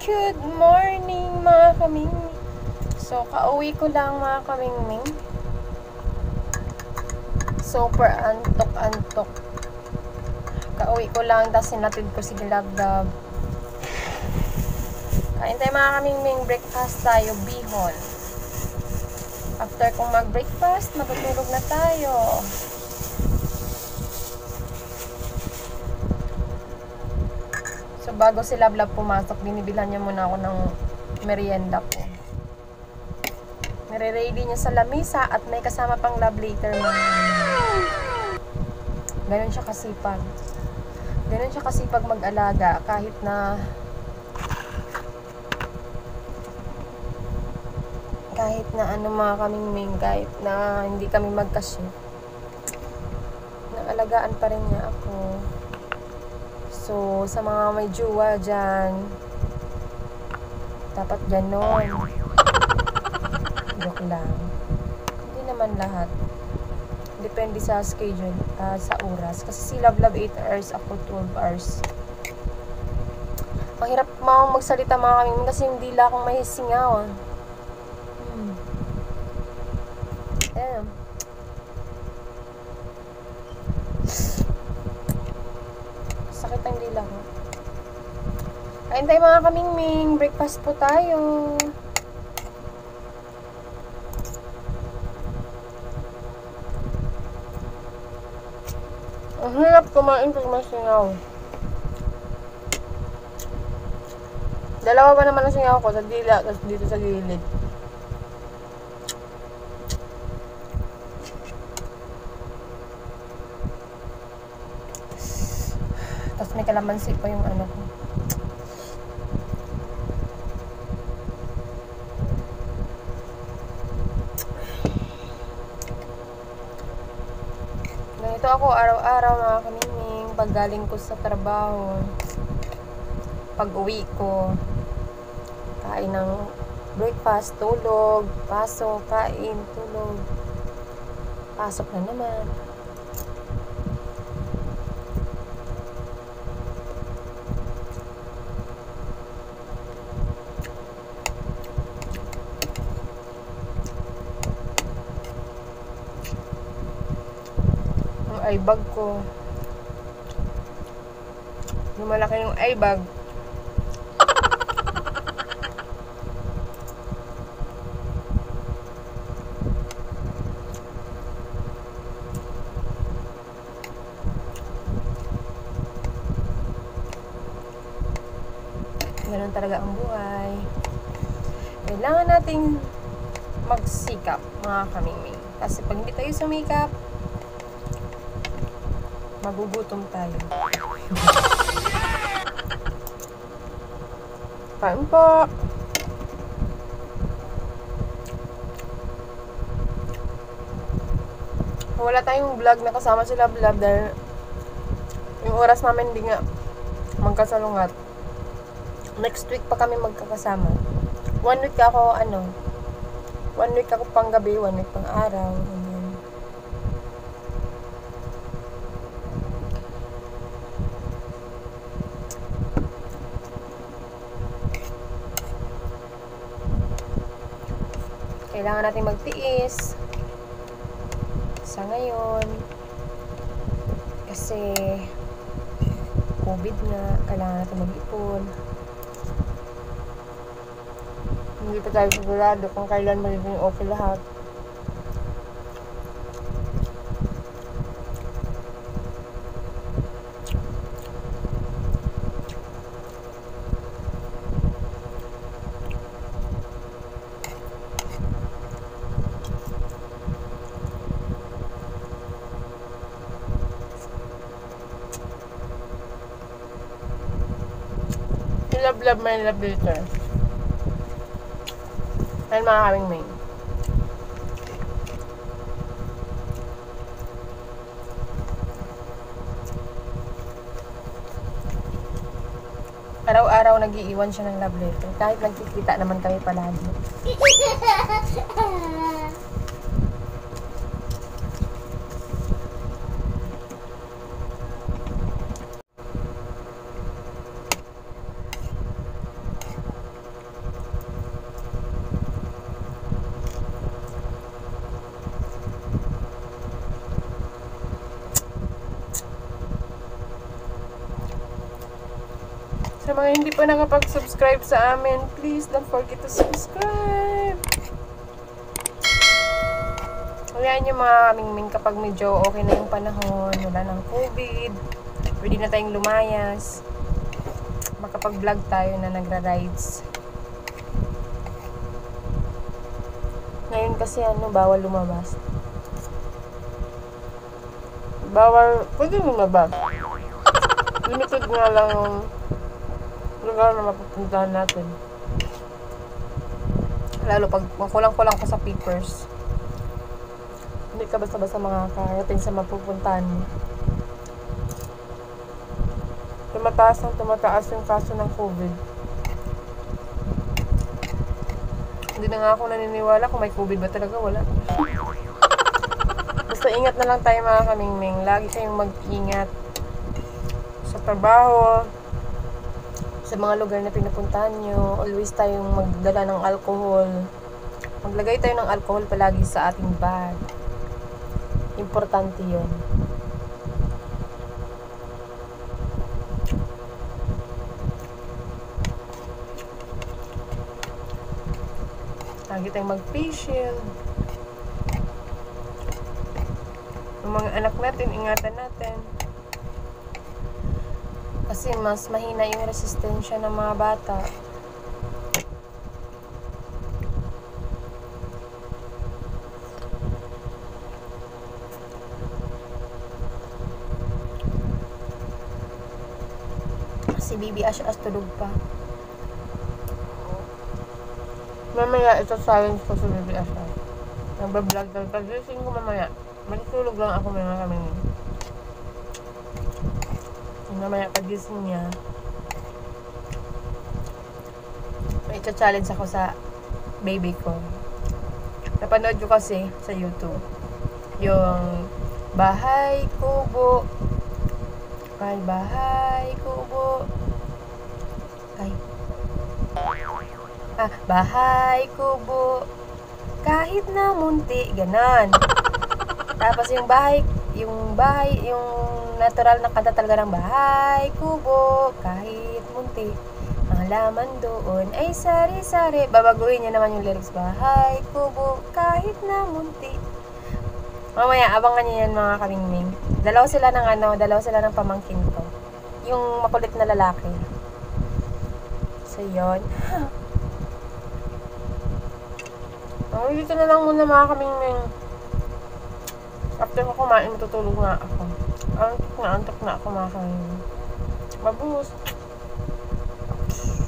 Good morning mga kamingming. So, kauwi ko lang mga kamingming. Super antok-antok. Kauwi ko lang, tapos sinatid ko si Love. Kain tayo mga kamingming, breakfast tayo, bihon. After kong mag-breakfast, matutulog na tayo. So, bago si Love pumasok, binibilhan niya muna ako ng merienda ko. Nire-ready niya sa lamisa at may kasama pang Love later. Ganun siya kasipag. Ganun siya kasipag mag-alaga kahit na ano mga kamingming, kahit na hindi kami magka-shift. Naalagaan pa rin niya ako. So, sa mga may jowa dyan, dapat ganon. Joke lang. Hindi naman lahat. Depende sa schedule, sa oras. Kasi si Love 8 hours, ako 12 hours. Mahirap magsalita mga kamingming kasi hindi lang akong mahisingaw. Ayan. Sakit ang dila ko. Kain tayo mga kamingming. Breakfast po tayo. Ang hirap kumain pag may singaw. Dalawa pa naman ang singaw ko. Sa dila, tapos dito sa gilid. Tapos may kalamansi pa yung ano ko. Ganito ako araw-araw mga kamingming. Pag galing ko sa trabaho, pag uwi ko, kain ng breakfast, tulog, pasok, kain, tulog, pasok na naman. Eye bag ko. Yung malaki yung eye bag. Ganun talaga ang buhay. Kailangan nating magsikap mga kamingming. Kasi pag hindi tayo sumikap, magugutom tayo. Kain po! Wala tayong vlog na kasama si Love dahil yung oras namin hindi nga magkasalungat. Next week pa kami magkakasama. 1 week ako 1 week ako pang gabi, 1 week pang araw. Kailangan natin magtiis sa ngayon kasi COVID nga, kailangan natin mag-ipon. Hindi pa tayo sigurado kung kailan magiging okay lahat. Love my love later. Ayan mga kamingming. Araw-araw nag-iiwan siya ng love letter. Kahit nagkikita naman kami palagi. Sa mga hindi pa nakapag-subscribe sa amin, please don't forget to subscribe. Kaya nyo mga kamingming, kapag medyo okay na yung panahon, wala ng COVID, pwede na tayong lumayas, makapag-vlog tayo na nagra-rides. Ngayon kasi bawal lumabas. Pwede lumabas. Limited nga lang yung lugar na mapupuntahan natin. Lalo pag kulang-kulang ka sa papers, hindi ka basta-basta makakarating sa mapupuntahan mo. Tumataas yung kaso ng COVID. Hindi na nga ako naniniwala kung may COVID ba talaga, wala. Basta ingat na lang tayo mga kamingming. Lagi kayong mag-ingat sa trabaho, sa mga lugar na pinupuntahan nyo. Always tayong magdala ng alcohol. Maglagay tayo ng alcohol palagi sa ating bag. Importante yun. Lagi tayong mag-face shield. Yung mga anak natin, ingatan natin. Kasi mas mahina yung resistensya ng mga bata. Si Bibi Ash tulog pa. Mamaya ito silence ko sa Bibi Ash. Nagbablog lang. Pag-gising ko mamaya, matutulog lang ako mga kami. Mamaya pag-gising niya, may challenge ako sa baby ko. Napanood ko kasi sa YouTube yung bahay kubo, ay bahay kubo, ay bahay kubo kahit na munti, ganon. Tapos yung natural na kanta talaga ng bahay kubo kahit munti, ang laman doon ay sari-sari. Babaguhin niya naman yung lyrics, bahay kubo kahit na munti. Mamaya abangan niyo yan mga kamingming. Dalawa sila ng pamangkin ko, yung makulit na lalaki. So yun. Dito na lang muna mga kamingming. After ko kumain, matutulog na ako. Antok na ako mga kamingming. Mabuhos.